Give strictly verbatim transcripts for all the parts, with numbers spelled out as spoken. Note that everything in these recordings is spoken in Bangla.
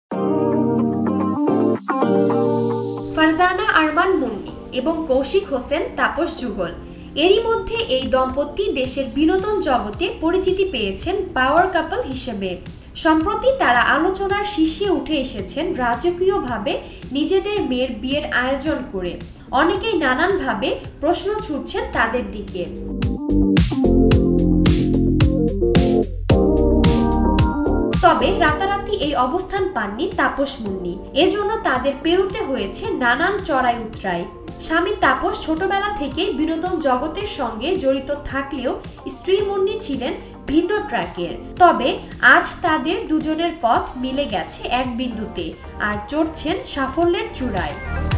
ফারজানা আরমান মুন্নি এবং কৌশিক হোসেন তাপস যুগল এরই মধ্যে এই দম্পতি দেশের বিনোদন জগতে পরিচিতি পেয়েছেন পাওয়ার কাপল হিসেবে। সম্প্রতি তারা আলোচনার শীর্ষে উঠে এসেছেন রাজকীয়ভাবে নিজেদের মেয়ের বিয়ের আয়োজন করে। অনেকেই নানানভাবে প্রশ্ন ছুড়ছেন তাদের দিকে। তবে রাতারাতি এই অবস্থান পাননি তাপস মুন্নি, এজন্য তাদের পেরোতে হয়েছে নানান চড়াই উতরাই। স্বামী তাপস ছোটবেলা থেকে বিনোদন জগতের সঙ্গে জড়িত থাকলেও স্ত্রী মুন্নি ছিলেন ভিন্ন ট্র্যাকের। তবে আজ তাদের দুজনের পথ মিলে গেছে এক বিন্দুতে, আর চড়ছেন সাফল্যের চূড়ায়।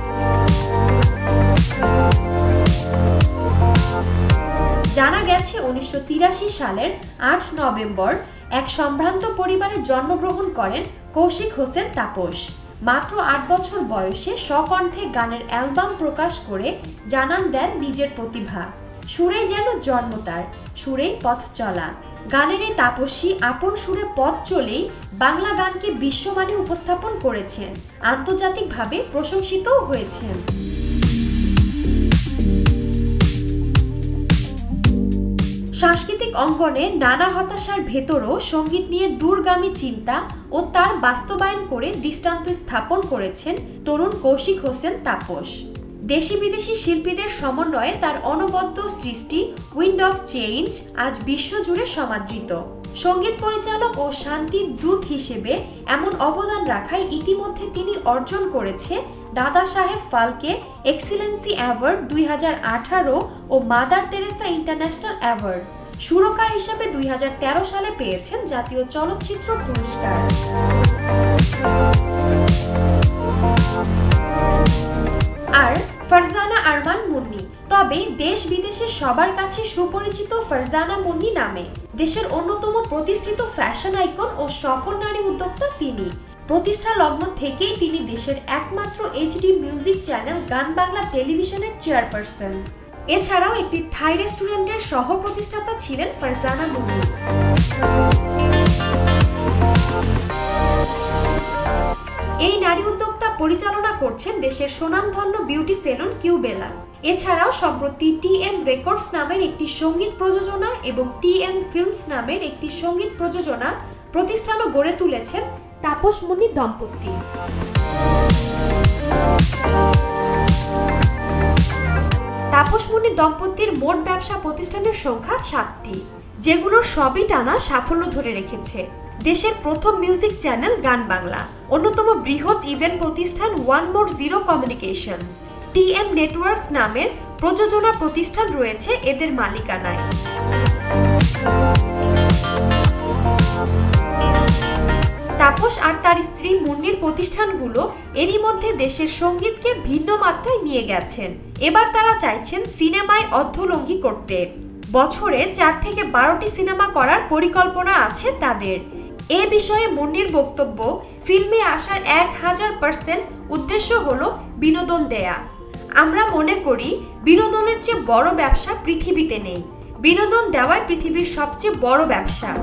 জানা গেছে উনিশশো তিরাশি সালের আট নভেম্বর এক সম্ভ্রান্ত পরিবারে জন্মগ্রহণ করেন কৌশিক হোসেন তাপস। মাত্র আট বছর বয়সে স্বকণ্ঠে গানের অ্যালবাম প্রকাশ করে জানান দেন নিজের প্রতিভা। সুরে যেন জন্ম তার, সুরেই পথ চলা। গানের এই তাপসী আপন সুরে পথ চলেই বাংলা গানকে বিশ্বমানে উপস্থাপন করেছেন, আন্তর্জাতিকভাবে প্রশংসিতও হয়েছেন। সাংস্কৃতিক অঙ্গনে নানা হতাশার ভেতরও সঙ্গীত নিয়ে দূরগামী চিন্তা ও তার বাস্তবায়ন করে দৃষ্টান্ত স্থাপন করেছেন তরুণ কৌশিক হোসেন তাপস। দেশি বিদেশি শিল্পীদের সমন্বয়ে তার অনবদ্য সৃষ্টি উইন্ড অফ চেঞ্জ আজ বিশ্বজুড়ে সমাদৃত। সঙ্গীত পরিচালক ও শান্তির দূত হিসেবে এমন অবদান রাখায় ইতিমধ্যে তিনি অর্জন করেছে দাদা সাহেব ফালকে এক্সিলেন্সি অ্যাওয়ার্ড দুই হাজার আঠারো ও মাদার তেরেসা ইন্টারন্যাশনাল অ্যাওয়ার্ড। সুরকার হিসেবে দুই হাজার তেরো সালে পেয়েছেন জাতীয় চলচ্চিত্র পুরস্কার। আর ফারজানা আরমান মুন্নি, তবে দেশ বিদেশে সবার কাছে সুপরিচিত ফারজানা মুন্নি নামে। দেশের অন্যতম প্রতিষ্ঠিত ফ্যাশন আইকন ও সফল নারী উদ্যোক্তা তিনি। প্রতিষ্ঠা লগ্ন থেকেই তিনি দেশের একমাত্র এইচডি মিউজিক চ্যানেল গান বাংলা টেলিভিশনের চেয়ারপারসন। এছাড়াও একটি থাই রেস্টুরেন্টের সহ প্রতিষ্ঠাতা ছিলেন ফারজানা মুন্নি। এই নারী উদ্যোক্তা পরিচালনা করছেন দেশের সুনামধন্য বিউটি সেলুন কিউবেলা। এছাড়াও সম্প্রতি টি এম রেকর্ডস নামের একটি সঙ্গীত প্রযোজনা এবং টি এম ফিল্মস নামের একটি সঙ্গীত প্রযোজনা প্রতিষ্ঠানও গড়ে তুলেছেন তাপস মুন্নি দম্পতি। তাপস মুন্নি দম্পতির মোট ব্যবসা প্রতিষ্ঠানের সংখ্যা সাতটি, যেগুলোর সবই টানা সাফল্য ধরে রেখেছে। দেশের প্রথম মিউজিক চ্যানেল গান বাংলা, অন্যতম বৃহৎ ইভেন্ট প্রতিষ্ঠান one more zero communications, T M networks নামের প্রযোজনা প্রতিষ্ঠান রয়েছে এদের মালিকানায়। তাপস আর তার স্ত্রী মুন্নির প্রতিষ্ঠানগুলো এরই মধ্যে দেশের সঙ্গীতকে ভিন্ন মাত্রায় নিয়ে গেছেন। এবার তারা চাইছেন সিনেমায় অর্ধলঙ্ঘী করতে। বছরে চার থেকে বারোটি সিনেমা করার পরিকল্পনা আছে তাদের। এ বিষয়ে মুন্নির বক্তব্য, ফিল্মে আসার এক হাজার পার্সেন্ট উদ্দেশ্য হলো বিনোদন দেয়া। আমরা মনে করি বিনোদনের চেয়ে বড় ব্যবসা পৃথিবীতে নেই। বিনোদন দেওয়াই পৃথিবীর সবচেয়ে বড় ব্যবসা।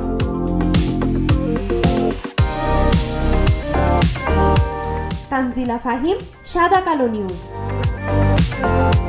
তানজিলা ফাহিম, সাদাকালো নিউজ।